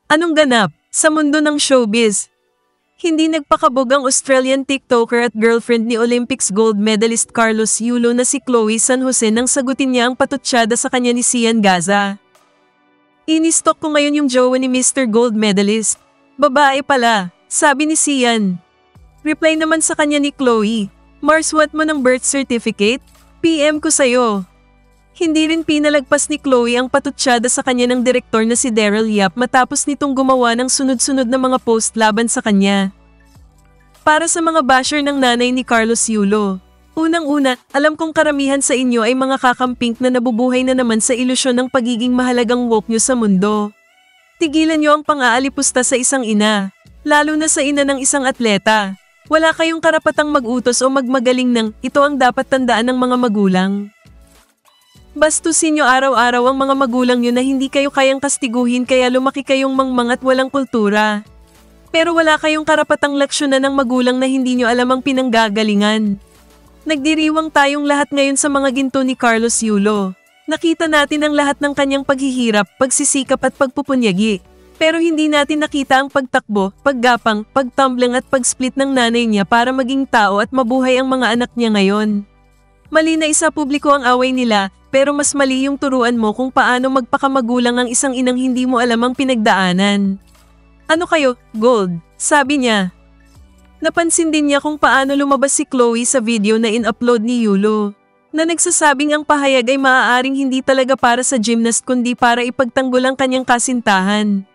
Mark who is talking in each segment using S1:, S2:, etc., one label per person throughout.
S1: Anong ganap sa mundo ng showbiz? Hindi nagpakabog ang Australian TikToker at girlfriend ni Olympics gold medalist Carlos Yulo na si Chloe San Jose nang sagutin niya ang patutsyada sa kanya ni Sian Gaza. "Inistok ko ngayon yung jowa ni Mr. Gold Medalist. Babae pala," sabi ni Sian. Reply naman sa kanya ni Chloe, "Marswat mo ng birth certificate? PM ko sa'yo." Hindi rin pinalagpas ni Chloe ang patutsyada sa kanya ng direktor na si Daryl Yap matapos nitong gumawa ng sunod-sunod na mga post laban sa kanya. Para sa mga basher ng nanay ni Carlos Yulo, unang-una, alam kong karamihan sa inyo ay mga kakampink na nabubuhay na naman sa ilusyon ng pagiging mahalagang woke nyo sa mundo. Tigilan nyo ang pang-aalipusta sa isang ina, lalo na sa ina ng isang atleta. Wala kayong karapatang mag-utos o magmagaling ng ito ang dapat tandaan ng mga magulang. Bastusin nyo araw-araw ang mga magulang nyo na hindi kayo kayang kastiguhin kaya lumaki kayong mangmang at walang kultura. Pero wala kayong karapatang laksyonan ng magulang na hindi nyo alam ang pinanggagalingan. Nagdiriwang tayong lahat ngayon sa mga ginto ni Carlos Yulo. Nakita natin ang lahat ng kanyang paghihirap, pagsisikap at pagpupunyagi. Pero hindi natin nakita ang pagtakbo, paggapang, pagtumbling at pagsplit ng nanay niya para maging tao at mabuhay ang mga anak niya ngayon. Mali na isa publiko ang away nila, pero mas mali yung turuan mo kung paano magpakamagulang ang isang inang hindi mo alam ang pinagdaanan. "Ano kayo, Gold?" sabi niya. Napansin din niya kung paano lumabas si Chloe sa video na in-upload ni Yulo, na nagsasabing ang pahayag ay maaaring hindi talaga para sa gymnast kundi para ipagtanggol ang kanyang kasintahan.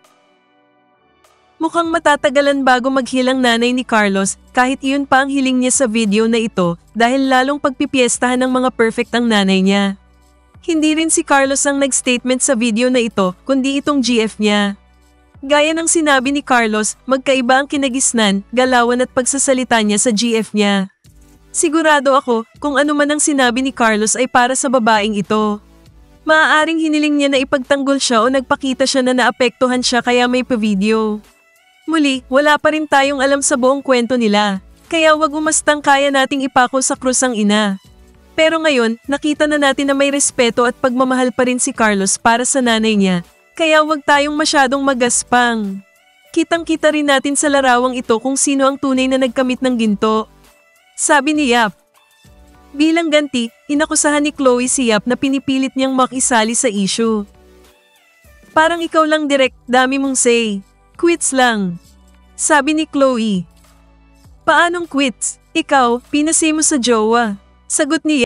S1: Mukhang matatagalan bago maghilang nanay ni Carlos kahit iyon pa ang hiling niya sa video na ito dahil lalong pagpipiestahan ng mga perfect ang nanay niya. Hindi rin si Carlos ang nag-statement sa video na ito kundi itong GF niya. Gaya ng sinabi ni Carlos, magkaiba ang kinagisnan, galawan at pagsasalita niya sa GF niya. Sigurado ako kung ano man ang sinabi ni Carlos ay para sa babaeng ito. Maaaring hiniling niya na ipagtanggol siya o nagpakita siya na naapektuhan siya kaya may pa-video. Muli, wala pa rin tayong alam sa buong kwento nila, kaya wag umastang kaya nating ipako sa krus ang ina. Pero ngayon, nakita na natin na may respeto at pagmamahal pa rin si Carlos para sa nanay niya, kaya wag tayong masyadong magaspang. Kitang-kita rin natin sa larawang ito kung sino ang tunay na nagkamit ng ginto. Sabi ni Yap. Bilang ganti, inakusahan ni Chloe si Yap na pinipilit niyang makisali sa issue. "Parang ikaw lang direct, dami mong say. Quits lang," sabi ni Chloe. "Paanong quits? Ikaw, pinasay mo sa jowa," sagot ni